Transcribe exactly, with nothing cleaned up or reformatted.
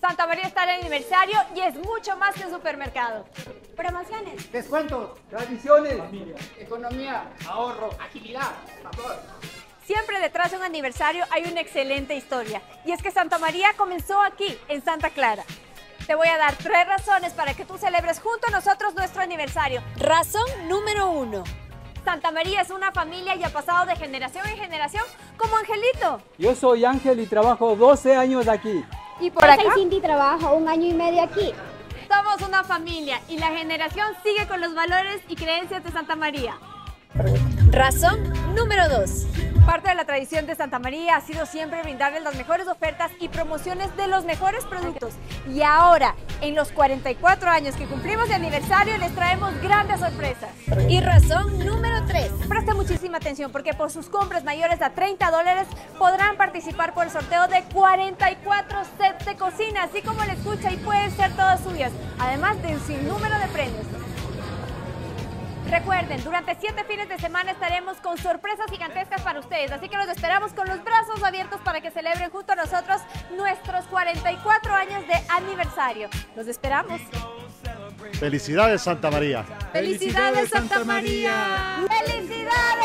Santa María está de aniversario y es mucho más que un supermercado. Promociones, descuentos, tradiciones, familia, economía, ahorro, agilidad, favor. Siempre detrás de un aniversario hay una excelente historia. Y es que Santa María comenzó aquí, en Santa Clara. Te voy a dar tres razones para que tú celebres junto a nosotros nuestro aniversario. Razón número uno. Santa María es una familia y ha pasado de generación en generación como Angelito. Yo soy Ángel y trabajo doce años aquí. Y por yo acá soy Cindy y trabajo un año y medio aquí. somos una familia y la generación sigue con los valores y creencias de Santa María. Razón número dos. Parte de la tradición de Santa María ha sido siempre brindarles las mejores ofertas y promociones de los mejores productos. Y ahora, en los cuarenta y cuatro años que cumplimos de aniversario, les traemos grandes sorpresas. Y razón número tres. Presta muchísima atención porque por sus compras mayores a treinta dólares podrán participar por el sorteo de cuarenta y cuatro sets de cocina, así como le escucha, y pueden ser todas suyas, además de un sinnúmero de premios. Recuerden, durante siete fines de semana estaremos con sorpresas gigantescas para ustedes, así que los esperamos con los brazos abiertos para que celebren junto a nosotros nuestros cuarenta y cuatro años de aniversario. Los esperamos. Felicidades, Santa María. ¡Felicidades, Santa María! ¡Felicidades!